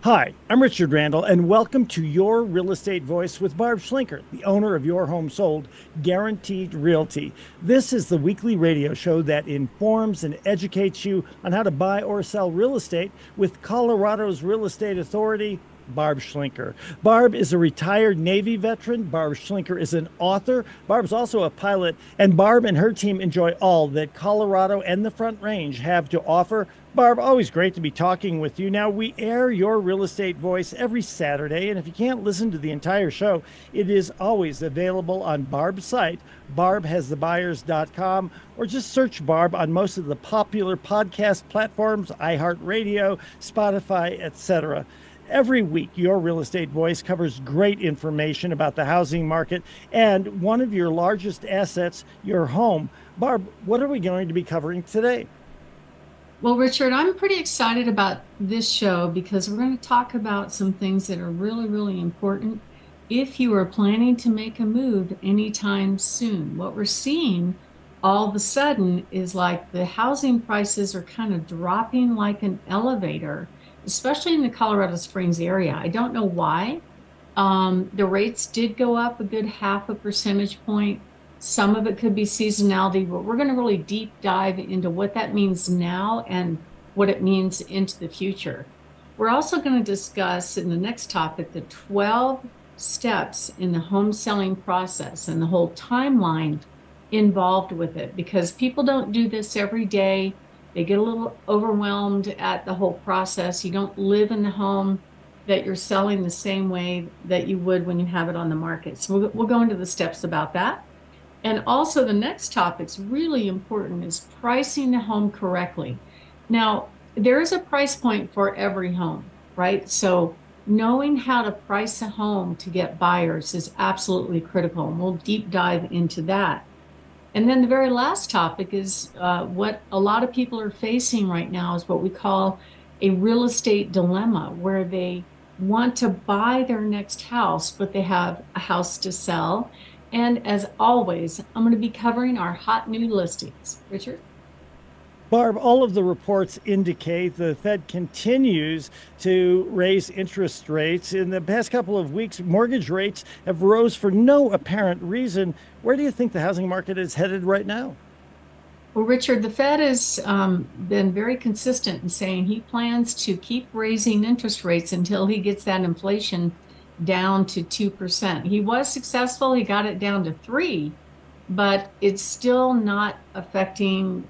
Hi, I'm Richard Randall, and welcome to Your Real Estate Voice with Barb Schlinker, the owner of Your Home Sold Guaranteed Realty. This is the weekly radio show that informs and educates you on how to buy or sell real estate with Colorado's Real Estate Authority, Barb Schlinker. Barb is a retired Navy veteran. Barb Schlinker is an author. Barb's also a pilot, and Barb and her team enjoy all that Colorado and the Front Range have to offer. Barb, always great to be talking with you. Now, we air Your Real Estate Voice every Saturday, and if you can't listen to the entire show, it is always available on Barb's site, barbhasthebuyers.com, or just search Barb on most of the popular podcast platforms, iHeartRadio, Spotify, etc. Every week, Your Real Estate Voice covers great information about the housing market and one of your largest assets, your home. Barb, what are we going to be covering today? Well, Richard, I'm pretty excited about this show because we're going to talk about some things that are really, really important if you are planning to make a move anytime soon. What we're seeing all of a sudden is like the housing prices are kind of dropping like an elevator, especially in the Colorado Springs area. I don't know why. The rates did go up a good half a percentage point. Some of it could be seasonality, but we're going to really deep dive into what that means now and what it means into the future. We're also going to discuss in the next topic the 12 steps in the home selling process and the whole timeline involved with it, because people don't do this every day. They get a little overwhelmed at the whole process. You don't live in the home that you're selling the same way that you would when you have it on the market. So we'll go into the steps about that. And also the next topic's really important is pricing the home correctly. Now, there is a price point for every home, right? So knowing how to price a home to get buyers is absolutely critical. And we'll deep dive into that. And then the very last topic is what a lot of people are facing right now is what we call a real estate dilemma, where they want to buy their next house, but they have a house to sell. And as always, I'm going to be covering our hot new listings. Richard? Barb, all of the reports indicate the Fed continues to raise interest rates. In the past couple of weeks, mortgage rates have rose for no apparent reason. Where do you think the housing market is headed right now? Well, Richard, the Fed has been very consistent in saying he plans to keep raising interest rates until he gets that inflation down to 2%. He was successful. He got it down to 3, but it's still not affecting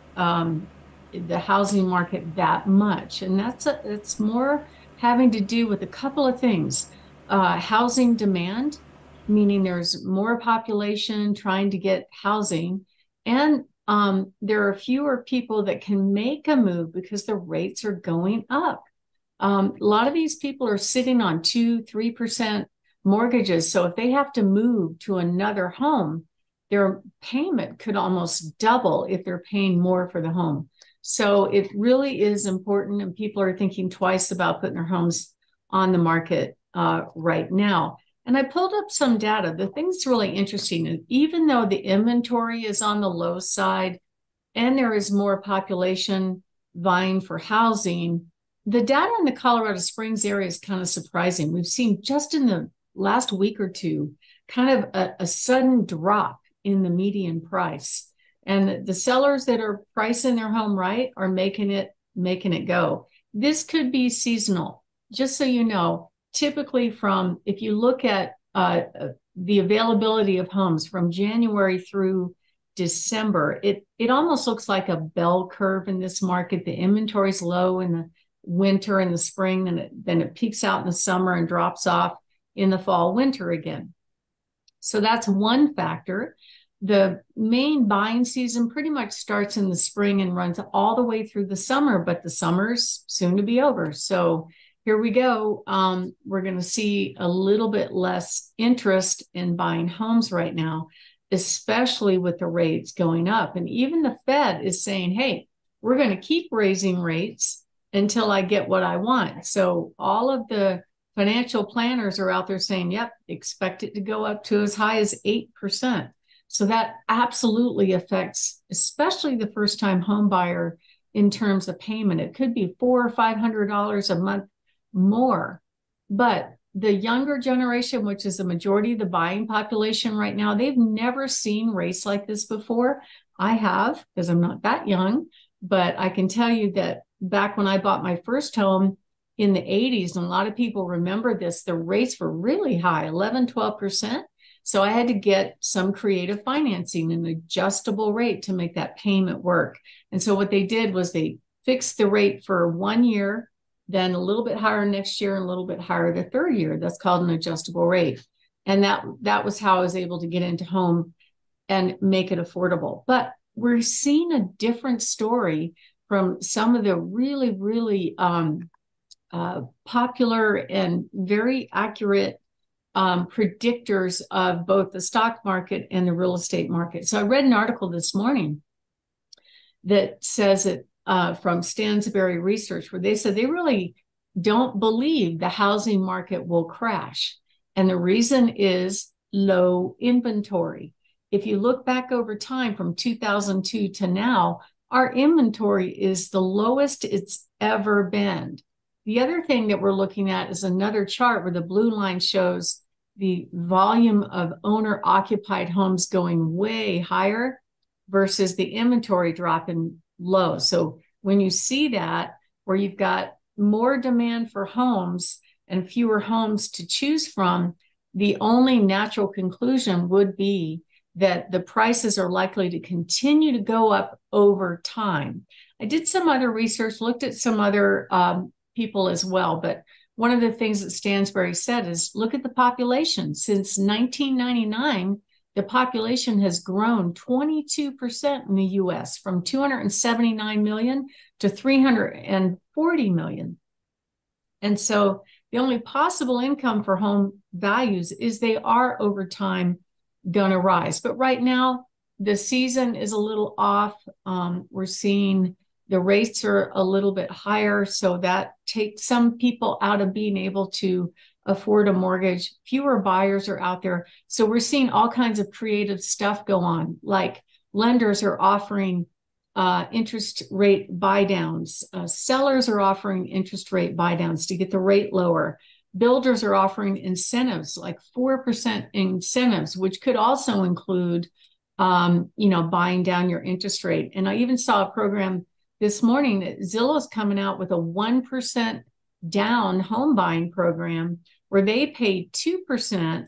the housing market that much. And it's more having to do with a couple of things. Housing demand, meaning there's more population trying to get housing, and there are fewer people that can make a move because the rates are going up. A lot of these people are sitting on 2-3% mortgages. So if they have to move to another home, their payment could almost double if they're paying more for the home. So it really is important, and people are thinking twice about putting their homes on the market right now. And I pulled up some data. The thing that's really interesting is even though the inventory is on the low side and there is more population vying for housing, the data in the Colorado Springs area is kind of surprising. We've seen just in the last week or two, kind of a sudden drop in the median price. And the sellers that are pricing their home right are making it go. This could be seasonal. Just so you know, typically if you look at the availability of homes from January through December, it almost looks like a bell curve in this market. The inventory is low in the winter and the spring, and then it peaks out in the summer and drops off in the fall, winter again. So that's one factor. The main buying season pretty much starts in the spring and runs all the way through the summer, but the summer's soon to be over. So here we go. We're going to see a little bit less interest in buying homes right now, especially with the rates going up. And even the Fed is saying, hey, we're going to keep raising rates until I get what I want. So all of the financial planners are out there saying, yep, expect it to go up to as high as 8%. So that absolutely affects, especially the first-time home buyer in terms of payment. It could be $400 or $500 a month more But the younger generation, which is the majority of the buying population right now, they've never seen rates like this before. I have, because I'm not that young, but I can tell you that back when I bought my first home in the 80s, and a lot of people remember this, the rates were really high, 11, 12%. So I had to get some creative financing, an adjustable rate to make that payment work. And so what they did was they fixed the rate for 1 year, then a little bit higher next year and a little bit higher the third year. That's called an adjustable rate. And that was how I was able to get into home and make it affordable. But we're seeing a different story from some of the really, really popular and very accurate predictors of both the stock market and the real estate market. So I read an article this morning that says it from Stansberry Research, where they said they really don't believe the housing market will crash. And the reason is low inventory. If you look back over time from 2002 to now, our inventory is the lowest it's ever been. The other thing that we're looking at is another chart where the blue line shows the volume of owner-occupied homes going way higher versus the inventory dropping low. So when you see that, where you've got more demand for homes and fewer homes to choose from, the only natural conclusion would be that the prices are likely to continue to go up over time. I did some other research, looked at some other people as well, but one of the things that Stansberry said is look at the population. Since 1999, the population has grown 22% in the US from 279 million to 340 million. And so the only possible income for home values is they are over time going to rise. But right now, the season is a little off. We're seeing the rates are a little bit higher. So that takes some people out of being able to afford a mortgage. Fewer buyers are out there. So we're seeing all kinds of creative stuff go on, like lenders are offering interest rate buy downs. Sellers are offering interest rate buy downs to get the rate lower. Builders are offering incentives, like 4% incentives, which could also include, buying down your interest rate. And I even saw a program this morning that Zillow's coming out with a 1% down home buying program where they pay 2%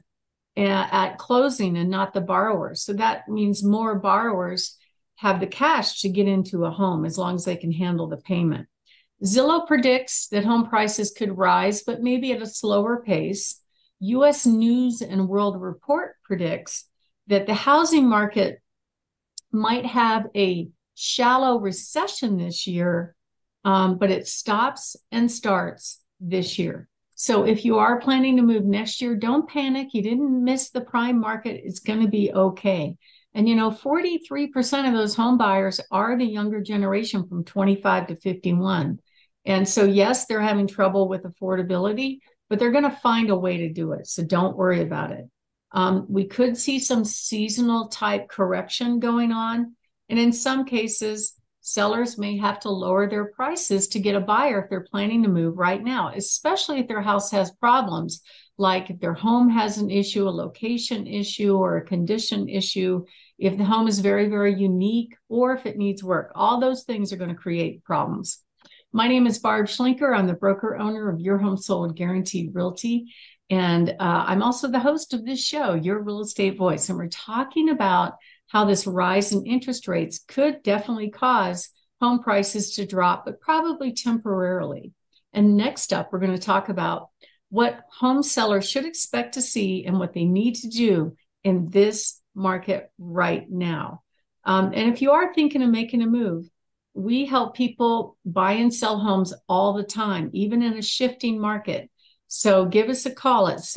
at closing and not the borrowers. So that means more borrowers have the cash to get into a home as long as they can handle the payment. Zillow predicts that home prices could rise, but maybe at a slower pace. U.S. News and World Report predicts that the housing market might have a shallow recession this year, but it stops and starts this year. So if you are planning to move next year, don't panic. You didn't miss the prime market. It's going to be okay. And 43% of those home buyers are the younger generation from 25 to 51. And so, yes, they're having trouble with affordability, but they're going to find a way to do it. So don't worry about it. We could see some seasonal type correction going on. And in some cases, sellers may have to lower their prices to get a buyer if they're planning to move right now, especially if their house has problems, like if their home has an issue, a location issue, or a condition issue, if the home is very, very unique, or if it needs work. All those things are going to create problems. My name is Barb Schlinker. I'm the broker owner of Your Home Sold Guaranteed Realty. And I'm also the host of this show, Your Real Estate Voice. And we're talking about how this rise in interest rates could definitely cause home prices to drop, but probably temporarily. And next up, we're going to talk about what home sellers should expect to see and what they need to do in this market right now. And if you are thinking of making a move, we help people buy and sell homes all the time, even in a shifting market. So give us a call at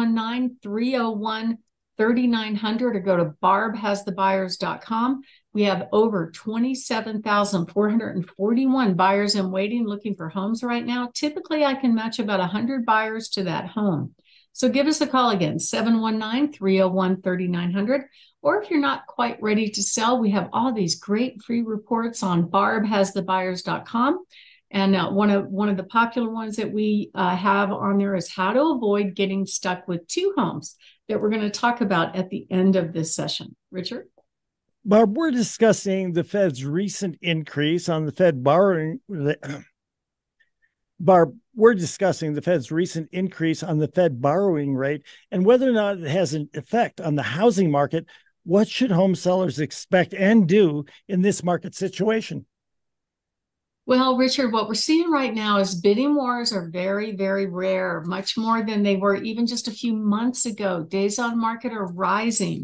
719-301-3900 or go to barbhasthebuyers.com. We have over 27,441 buyers in waiting looking for homes right now. Typically, I can match about 100 buyers to that home. So give us a call again, 719-301-3900. Or if you're not quite ready to sell, we have all these great free reports on barbhasthebuyers.com. And one of the popular ones that we have on there is how to avoid getting stuck with two homes that we're going to talk about at the end of this session. Richard? Barb, we're discussing the Fed's recent increase on the Fed borrowing. Barb, we're discussing the Fed's recent increase on the Fed borrowing rate and whether or not it has an effect on the housing market. What should home sellers expect and do in this market situation? Well, Richard, what we're seeing right now is bidding wars are very, very rare, much more than they were even just a few months ago. Days on market are rising,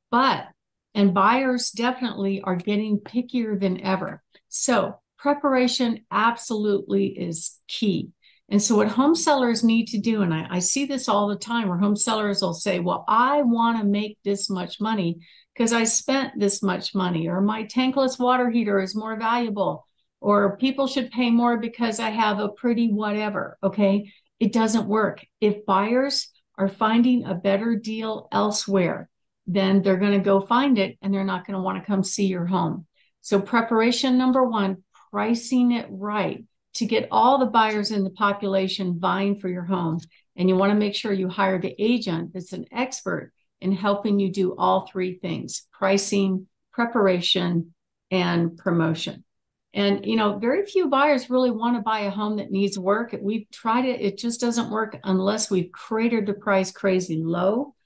and buyers definitely are getting pickier than ever. So preparation absolutely is key. And so what home sellers need to do, and I see this all the time where home sellers will say, well, I want to make this much money because I spent this much money, or my tankless water heater is more valuable, or people should pay more because I have a pretty whatever. Okay. It doesn't work. If buyers are finding a better deal elsewhere, then they're going to go find it and they're not going to want to come see your home. So preparation number one, pricing it right to get all the buyers in the population vying for your home. And you want to make sure you hire the agent that's an expert in helping you do all three things: pricing, preparation, and promotion. And, very few buyers really want to buy a home that needs work. We've tried it. It just doesn't work unless we've cratered the price crazy low.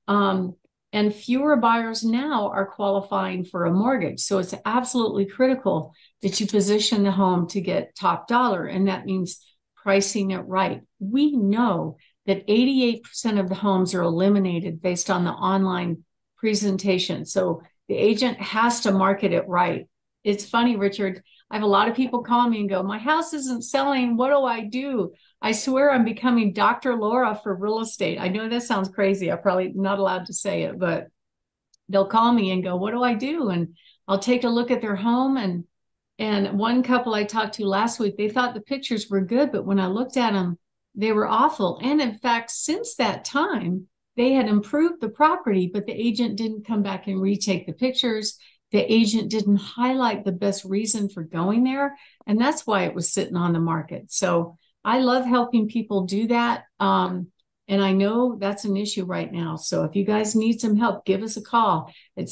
And fewer buyers now are qualifying for a mortgage. So it's absolutely critical that you position the home to get top dollar. And that means pricing it right. We know that 88% of the homes are eliminated based on the online presentation. So the agent has to market it right. It's funny, Richard. I have a lot of people call me and go, my house isn't selling. What do I do? I swear I'm becoming Dr. Laura for real estate. I know that sounds crazy. I'm probably not allowed to say it, but they'll call me and go, what do I do? And I'll take a look at their home. And one couple I talked to last week, they thought the pictures were good, but when I looked at them, they were awful. And in fact, since that time, they had improved the property, but the agent didn't come back and retake the pictures. The agent didn't highlight the best reason for going there. And that's why it was sitting on the market. So I love helping people do that. And I know that's an issue right now. So if you guys need some help, give us a call at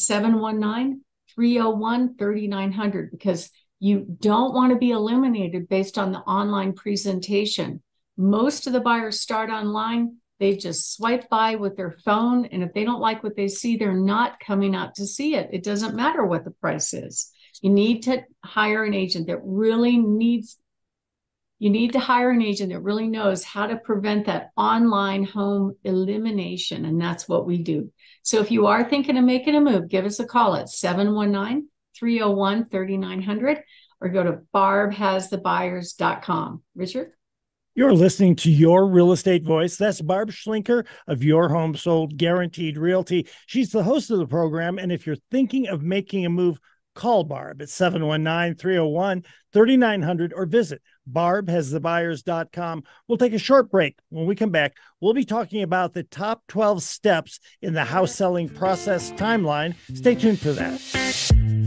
719-301-3900, because you don't want to be eliminated based on the online presentation. Most of the buyers start online. They just swipe by with their phone. And if they don't like what they see, they're not coming out to see it. It doesn't matter what the price is. You need to hire an agent that really knows how to prevent that online home elimination. And that's what we do. So if you are thinking of making a move, give us a call at 719-301-3900 or go to barbhasthebuyers.com. Richard? You're listening to Your Real Estate Voice. That's Barb Schlinker of Your Home Sold Guaranteed Realty. She's the host of the program. And if you're thinking of making a move, call Barb at 719-301-3900 or visit barbhasthebuyers.com. We'll take a short break. When we come back, we'll be talking about the top 12 steps in the house selling process timeline. Stay tuned for that.